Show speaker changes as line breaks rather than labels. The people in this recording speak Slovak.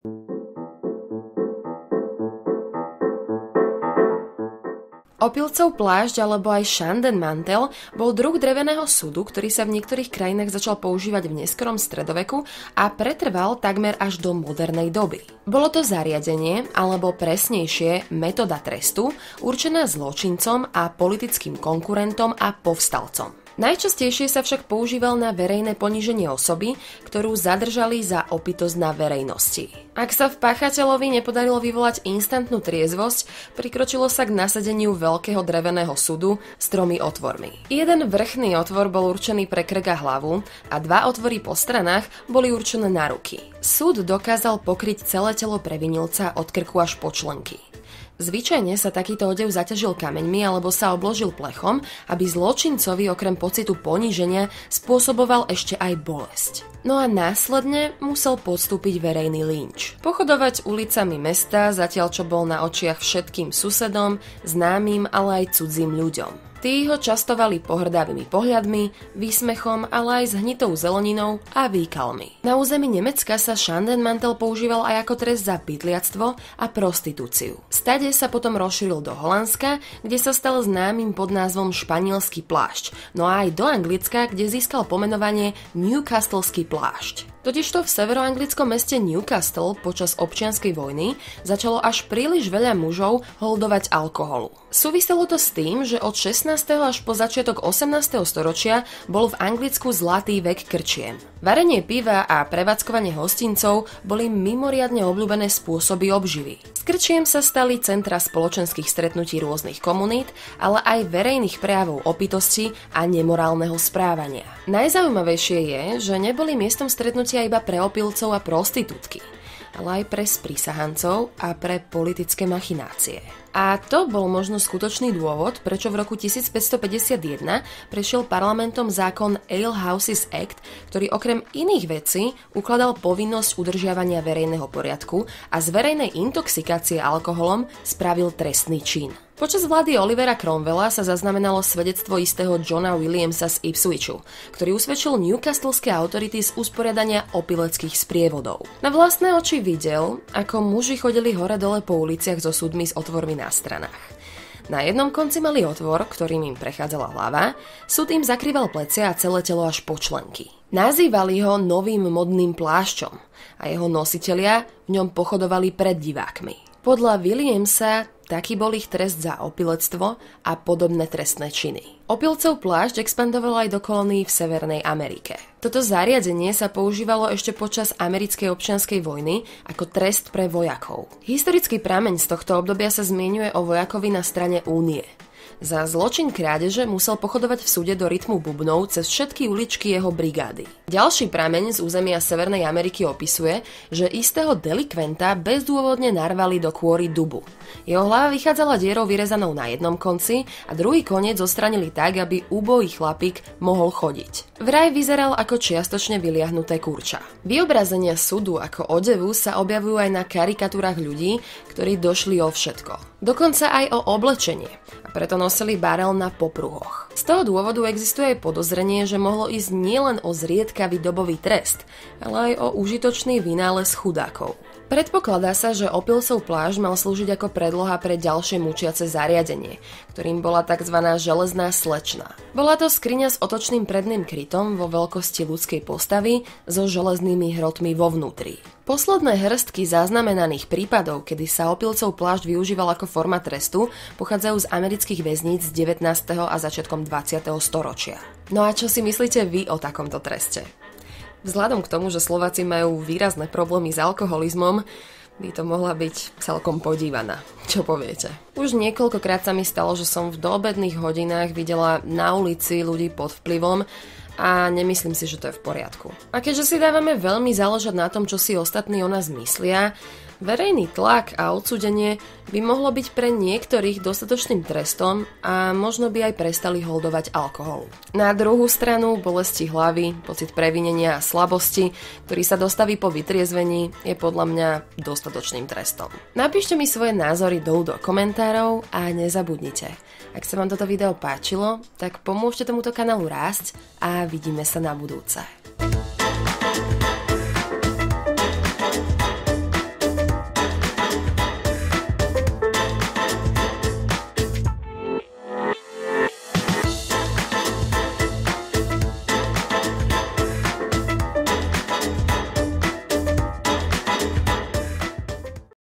Opilcov plášť alebo aj Schandenmantel bol druh dreveného sudu, ktorý sa v niektorých krajinách začal používať v neskorom stredoveku a pretrval takmer až do modernej doby. Bolo to zariadenie, alebo presnejšie metóda trestu, určená zločincom a politickým konkurentom a povstalcom. Najčastejšie sa však používal na verejné poníženie osoby, ktorú zadržali za opitosť na verejnosti. Ak sa v páchateľovi nepodarilo vyvolať instantnú triezvosť, prikročilo sa k nasadeniu veľkého dreveného sudu s 3 otvormi. Jeden vrchný otvor bol určený pre krk a hlavu a 2 otvory po stranách boli určené na ruky. Súd dokázal pokryť celé telo previnilca od krku až po členky. Zvyčajne sa takýto odev zaťažil kameňmi alebo sa obložil plechom, aby zločincovi okrem pocitu poníženia spôsoboval ešte aj bolesť. No a následne musel podstúpiť verejný lynč. Pochodovať ulicami mesta, zatiaľ čo bol na očiach všetkým susedom, známym, ale aj cudzím ľuďom. Tí ho častovali pohrdavými pohľadmi, výsmechom, ale aj s hnitou zeleninou a výkalmi. Na území Nemecka sa Schandenmantel používal aj ako trest za pytliactvo a prostitúciu. Stade sa potom rozšíril do Holandska, kde sa stal známym pod názvom španielský plášť, no a aj do Anglicka, kde získal pomenovanie Newcastleský plášť. Totižto v severoanglickom meste Newcastle počas občianskej vojny začalo až príliš veľa mužov holdovať alkoholu. Súviselo to s tým, že od 16. až po začiatok 18. storočia bol v Anglicku zlatý vek krčiem. Varenie piva a prevádzkovanie hostincov boli mimoriadne obľúbené spôsoby obživy. Z krčiem sa stali centra spoločenských stretnutí rôznych komunít, ale aj verejných prejavov opitosti a nemorálneho správania. Najzaujímavejšie je, že neboli miestom stretnutia iba pre opilcov a prostitútky, ale aj pre sprísahancov a pre politické machinácie. A to bol možno skutočný dôvod, prečo v roku 1551 prešiel parlamentom zákon Ale Houses Act, ktorý okrem iných vecí ukladal povinnosť udržiavania verejného poriadku a z verejnej intoxikácie alkoholom spravil trestný čin. Počas vlády Olivera Cromwella sa zaznamenalo svedectvo istého Johna Williamsa z Ipswichu, ktorý usvedčil newcastleské autority z usporiadania opileckých sprievodov. Na vlastné oči videl, ako muži chodili hore-dole po uliciach so súdmi s otvormi na stranách. Na jednom konci mali otvor, ktorým im prechádzala hlava, súd im zakrýval plecia a celé telo až po členky. Nazývali ho novým modným plášťom a jeho nositelia v ňom pochodovali pred divákmi. Podľa Williamsa taký bol ich trest za opilectvo a podobné trestné činy. Opilcov plášť expandoval aj do kolónií v Severnej Amerike. Toto zariadenie sa používalo ešte počas americkej občianskej vojny ako trest pre vojakov. Historický prameň z tohto obdobia sa zmieňuje o vojakovi na strane Únie. Za zločin krádeže musel pochodovať v súde do rytmu bubnov cez všetky uličky jeho brigády. Ďalší prameň z územia Severnej Ameriky opisuje, že istého delikventa bezdôvodne narvali do kôry dubu. Jeho hlava vychádzala dierou vyrezanou na jednom konci a druhý koniec odstranili tak, aby úbohý chlapík mohol chodiť. Vraj vyzeral ako čiastočne vyliahnuté kurča. Vyobrazenia sudu ako odevu sa objavujú aj na karikatúrach ľudí, ktorí došli o všetko. Dokonca aj o oblečenie. A preto nosili barel na popruhoch. Z toho dôvodu existuje aj podozrenie, že mohlo ísť nielen o zriedkavý dobový trest, ale aj o užitočný vynález chudákov. Predpokladá sa, že opilcov plášť mal slúžiť ako predloha pre ďalšie mučiace zariadenie, ktorým bola tzv. Železná slečna. Bola to skriňa s otočným predným krytom vo veľkosti ľudskej postavy so železnými hrotmi vo vnútri. Posledné hrstky zaznamenaných prípadov, kedy sa opilcov plášť využíval ako forma trestu, pochádzajú z amerických väzníc z 19. a začiatkom 20. storočia. No a čo si myslíte vy o takomto treste? Vzhľadom k tomu, že Slováci majú výrazné problémy s alkoholizmom, by to mohla byť celkom podívaná. Čo poviete? Už niekoľkokrát sa mi stalo, že som v doobedných hodinách videla na ulici ľudí pod vplyvom a nemyslím si, že to je v poriadku. A keďže si dávame veľmi záležať na tom, čo si ostatní o nás myslia, verejný tlak a odsúdenie by mohlo byť pre niektorých dostatočným trestom a možno by aj prestali holdovať alkohol. Na druhú stranu bolesti hlavy, pocit previnenia a slabosti, ktorý sa dostaví po vytriezvení, je podľa mňa dostatočným trestom. Napíšte mi svoje názory dolu do komentárov a nezabudnite. Ak sa vám toto video páčilo, tak pomôžte tomuto kanálu rásť a vidíme sa na budúce.